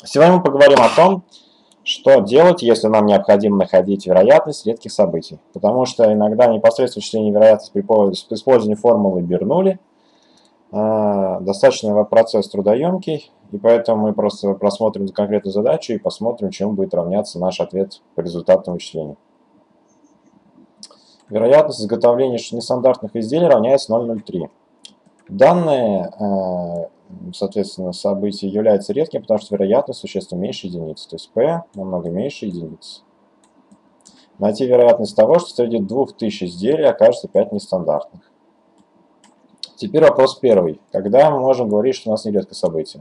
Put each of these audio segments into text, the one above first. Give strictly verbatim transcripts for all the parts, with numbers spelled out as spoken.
Сегодня мы поговорим о том, что делать, если нам необходимо находить вероятность редких событий. Потому что иногда непосредственно вычисление вероятности при использовании формулы Бернулли э, достаточно процесс трудоемкий, и поэтому мы просто просмотрим конкретную задачу и посмотрим, чему будет равняться наш ответ по результатам вычисления. Вероятность изготовления нестандартных изделий равняется ноль целых ноль три. Данное, э, соответственно, событие является редким, потому что вероятность существенно меньше единицы. То есть P намного меньше единицы. Найти вероятность того, что среди двух тысяч изделий окажется пять нестандартных. Теперь вопрос первый. Когда мы можем говорить, что у нас нередкое событие?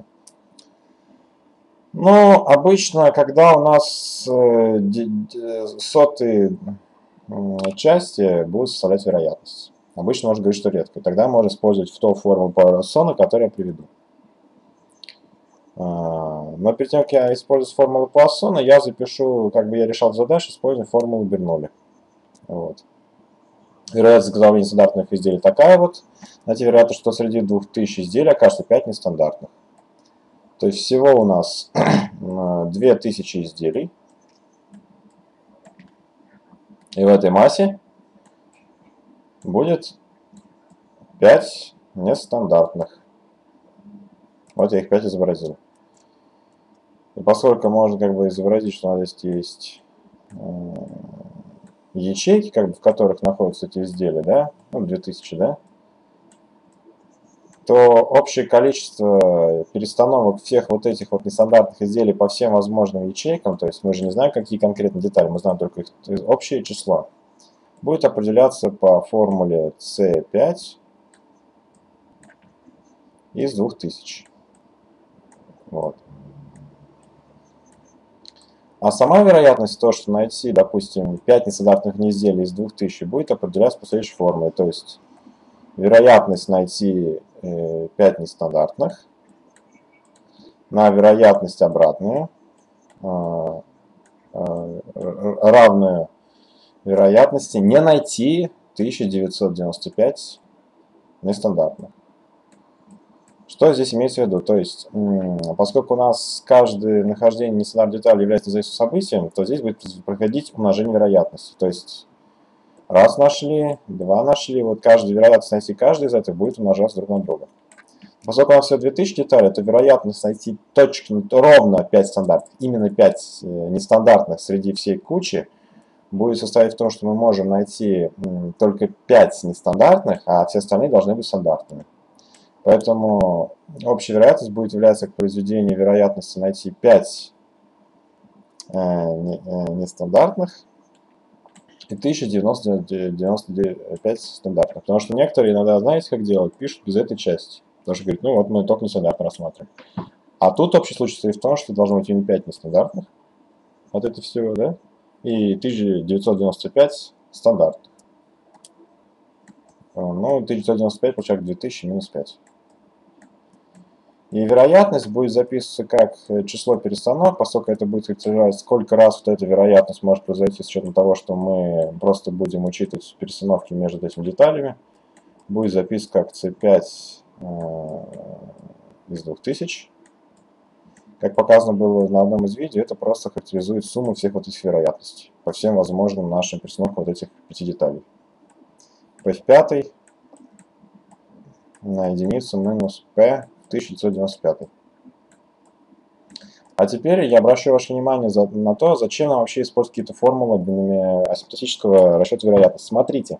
Ну, обычно, когда у нас э, сотые э, части будут составлять вероятность. Обычно можно говорить, что редко. Тогда можно использовать в ту формулу Пуассона, которую я приведу. Но перед тем, как я использую формулу Пуассона, я запишу, как бы я решал задачу, используя формулу Бернулли. Вот. Вероятность изготовления стандартных изделий такая вот. Найти вероятность, что среди двух тысяч изделий окажется пять нестандартных. То есть всего у нас две тысячи изделий. И в этой массе будет пять нестандартных. Вот я их пять изобразил. И поскольку можно как бы изобразить, что у нас здесь есть э, ячейки, как бы, в которых находятся эти изделия, да, ну, две тысячи, да, то общее количество перестановок всех вот этих вот нестандартных изделий по всем возможным ячейкам, то есть мы же не знаем, какие конкретные детали, мы знаем только их общее число, будет определяться по формуле С пять из двух тысяч. Вот. А сама вероятность то, что найти, допустим, пять нестандартных изделий из двух тысяч, будет определяться по следующей формуле. То есть вероятность найти э, пять нестандартных на вероятность обратную, э, э, равную вероятности не найти тысяча девятьсот девяносто пять нестандартных. Что здесь имеется в виду? То есть, поскольку у нас каждое нахождение нестандартной детали является независимым событием, то здесь будет проходить умножение вероятности. То есть, раз нашли, два нашли, вот каждая вероятность найти каждый из этих будет умножаться друг на друга. Поскольку у нас всего две тысячи деталей, то вероятность найти точно, ровно пять стандартных, именно пять нестандартных среди всей кучи, будет состоять в том, что мы можем найти только пять нестандартных, а все остальные должны быть стандартными. Поэтому общая вероятность будет являться к произведению вероятности найти пять э, не, э, нестандартных и тысяча девяносто пять стандартных. Потому что некоторые иногда, знаете, как делают, пишут без этой части. Потому что говорят, ну вот мы только нестандартно рассматриваем. А тут общий случай стоит в том, что должно быть именно пять нестандартных от этого всего, да, и тысяча девятьсот девяносто пять стандартных. Ну, тысяча девятьсот девяносто пять получается две тысячи минус пять. И вероятность будет записываться как число перестановок, поскольку это будет характеризовать, сколько раз вот эта вероятность может произойти с учетом того, что мы просто будем учитывать перестановки между этими деталями. Будет записано как С пять э, из двух тысяч. Как показано было на одном из видео, это просто характеризует сумму всех вот этих вероятностей по всем возможным нашим перестановкам вот этих пяти деталей. P в пятой на единицу минус P тысяча девятьсот девяносто пять. А теперь я обращу ваше внимание за, на то, зачем нам вообще использовать какие-то формулы асимптотического расчета вероятности. Смотрите,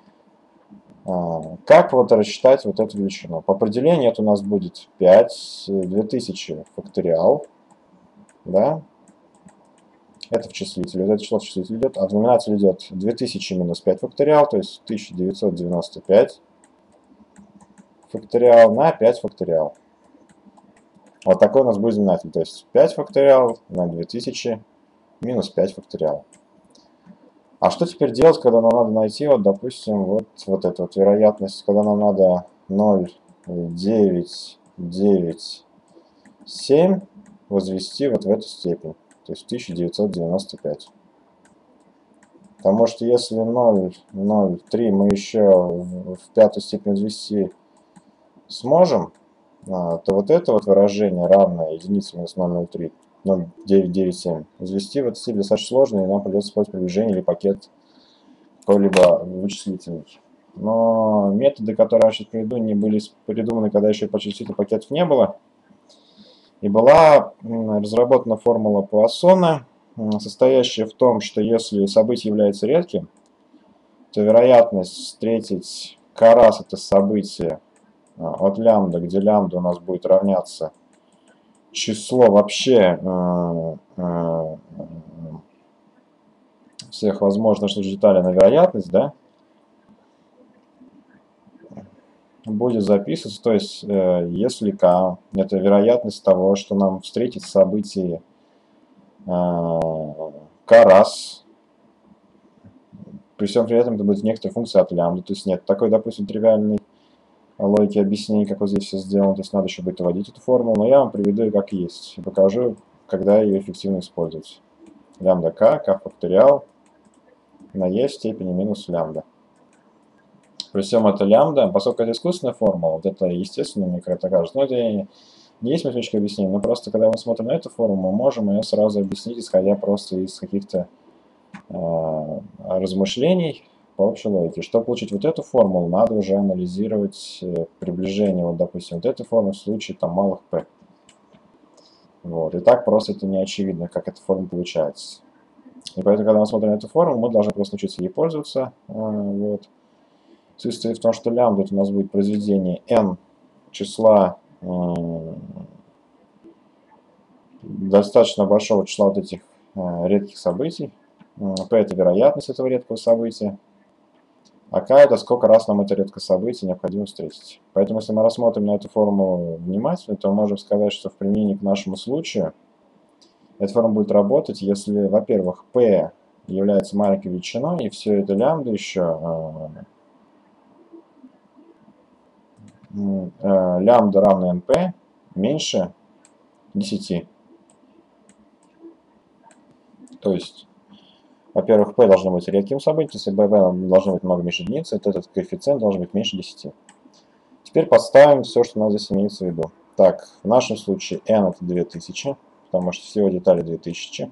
а, как вот рассчитать вот эту величину. По определению это у нас будет пять, две тысячи факториал, да? Это в числителе, это число в числителе идет, а в номинателе идет две тысячи минус пять факториал, то есть тысяча девятьсот девяносто пять. Факториал на пять факториал. Вот такой у нас будет знаменатель. То есть пять факториал на две тысячи минус пять факториал. А что теперь делать, когда нам надо найти, вот, допустим, вот, вот эту вот вероятность, когда нам надо ноль целых девять девять семь возвести вот в эту степень, то есть тысяча девятьсот девяносто пять. Потому что если ноль целых ноль три мы еще в, в пятую степень возвести сможем, а, то вот это вот выражение равное единице минус ноль целых ноль три ноль девять девять семь. Возвести в этот стиль достаточно сложно, и нам придется использовать приближение или пакет какой-либо вычислительный. Но методы, которые я сейчас приведу, не были придуманы, когда еще вычислительных пакетов не было. И была разработана формула Пуассона, состоящая в том, что если событие является редким, то вероятность встретить k раз это событие от лямбда, где лямбда у нас будет равняться число вообще э, э, всех возможных деталей на вероятность, да, будет записываться, то есть э, если k это вероятность того, что нам встретить событие э, k раз, при всем при этом это будет некоторая функция от лямбда, то есть нет такой, допустим, тривиальной логики объяснений, как вот здесь все сделано, то есть надо еще будет вводить эту формулу, но я вам приведу ее как есть и покажу, когда ее эффективно использовать. Лямбда k, k факториал на e в степени минус лямбда. При всем это лямбда, поскольку это искусственная формула, вот это естественно, мне как-то кажется, но это не есть методичка объяснения, но просто когда мы смотрим на эту формулу, мы можем ее сразу объяснить, исходя просто из каких-то э, размышлений по общей логике. Чтобы получить вот эту формулу, надо уже анализировать приближение, вот допустим, вот этой формулы в случае там малых p. Вот. И так просто это не очевидно, как эта формула получается. И поэтому, когда мы смотрим на эту формулу, мы должны просто научиться ей пользоваться. Вот. Суть состоит в том, что лямбда у нас будет произведение n числа э, достаточно большого числа вот этих э, редких событий. P это вероятность этого редкого события. А k это сколько раз нам это редкое событие необходимо встретить. Поэтому, если мы рассмотрим на эту формулу внимательно, то мы можем сказать, что в применении к нашему случаю эта формула будет работать, если, во-первых, p является маленькой величиной, и все это лямбда еще э, э, лямбда равно np меньше десяти. То есть, во-первых, p должно быть редким событием, если b должно быть много меньше единицы, то этот коэффициент должен быть меньше десяти. Теперь подставим все, что у нас здесь имеется в виду. Так, в нашем случае n это две тысячи, потому что всего деталей две тысячи.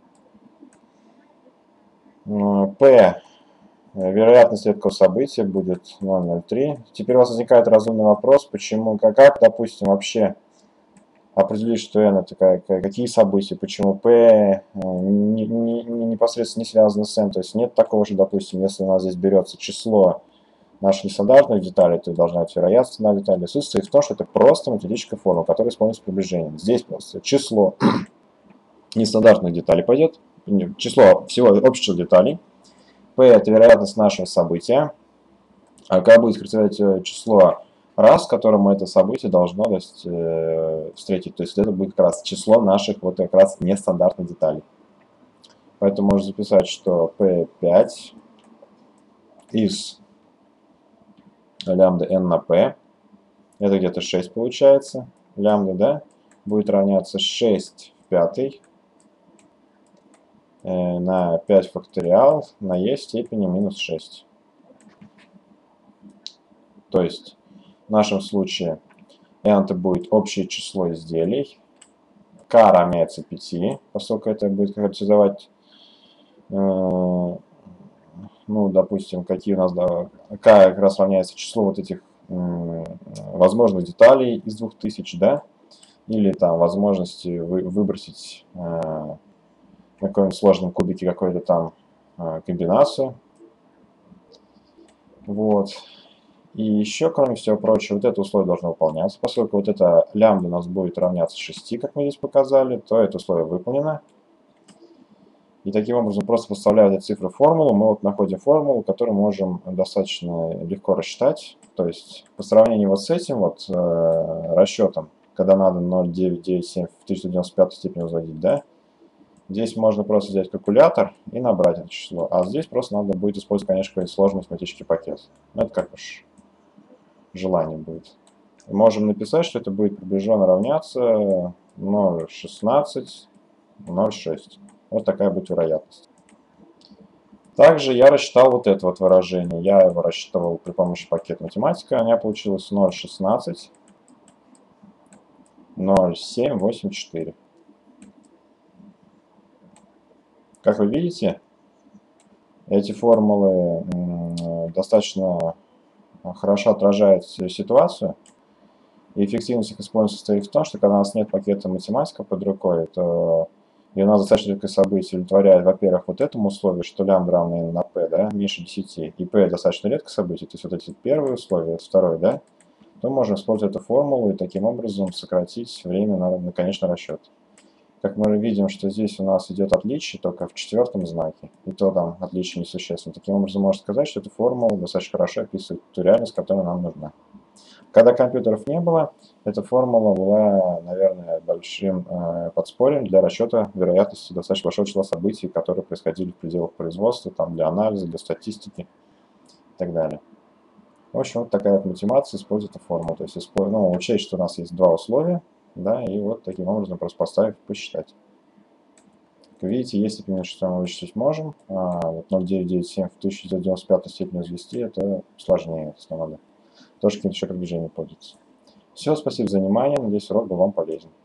P, вероятность редкого события будет ноль целых ноль три. Теперь у вас возникает разумный вопрос, почему, как, как допустим, вообще определить, что n это какие события, почему p не, не, не непосредственно не связано с n. То есть нет такого же, допустим, если у нас здесь берется число наших нестандартных деталей, то должна быть вероятность на детали. Суть состоит в том, что это просто математическая формула, которая используется приближением. Здесь просто число нестандартных деталей пойдет, число всего общих деталей. P это вероятность нашего события. А когда будет характеризовать число раз, которому это событие должно то есть, э, встретить. То есть это будет как раз число наших вот как раз нестандартных деталей. Поэтому можно записать, что p пять из лямбда n на p, это где-то шесть получается, лямбда, да, будет равняться шесть в пятой э, на пять факториал на e в степени минус шесть. То есть в нашем случае n это будет общее число изделий, k равняется пяти, поскольку это будет характеризовать, э, ну, допустим, какие у нас, да, k как раз равняется числу вот этих э, возможных деталей из двух тысяч, да, или там возможности вы, выбросить э, на каком-нибудь сложном кубике какую-то там э, комбинацию. Вот. И еще, кроме всего прочего, вот это условие должно выполняться. Поскольку вот это лямбда у нас будет равняться шести, как мы здесь показали, то это условие выполнено. И таким образом, просто подставляя эти цифры в формулу, мы вот находим формулу, которую можем достаточно легко рассчитать. То есть, по сравнению вот с этим вот э, расчетом, когда надо ноль целых девять девять семь в тысяча сто девяносто пятой степени возводить, да, здесь можно просто взять калькулятор и набрать это число. А здесь просто надо будет использовать, конечно, какой-то сложный математический пакет. Это как уж желание будет. Можем написать, что это будет приближенно равняться ноль целых шестнадцать ноль шесть. Вот такая будет вероятность. Также я рассчитал вот это вот выражение. Я его рассчитывал при помощи пакета математика. У меня получилось ноль целых шестнадцать ноль целых семь восемь четыре. Как вы видите, эти формулы достаточно хорошо отражают ситуацию. И эффективность их использования состоит в том, что когда у нас нет пакета математика под рукой, то и у нас достаточно редкое событие удовлетворяет, во-первых, вот этому условию, что лямбда равна n на p, да, меньше десяти, и p достаточно редкое событие, то есть вот эти первые условия, это второе, да, то можем использовать эту формулу и таким образом сократить время на, на конечный расчет. Как мы видим, что здесь у нас идет отличие только в четвертом знаке, и то там отличие несущественно. Таким образом, можно сказать, что эта формула достаточно хорошо описывает ту реальность, которая нам нужна. Когда компьютеров не было, эта формула была, наверное, большим э, подспорьем для расчета вероятности достаточно большого числа событий, которые происходили в пределах производства, там, для анализа, для статистики и так далее. В общем, вот такая вот математика использует эту формулу. То есть, использ... ну, учесть, что у нас есть два условия, да, и вот таким образом просто поставив, посчитать. Как видите, есть степень что мы вычислить можем, а вот ноль девять девять семь в тысяча девятьсот девяносто пятой степени возвести, это сложнее, если надо. Тоже каким-то еще продвижением пользуется. Все, спасибо за внимание, надеюсь, урок был вам полезен.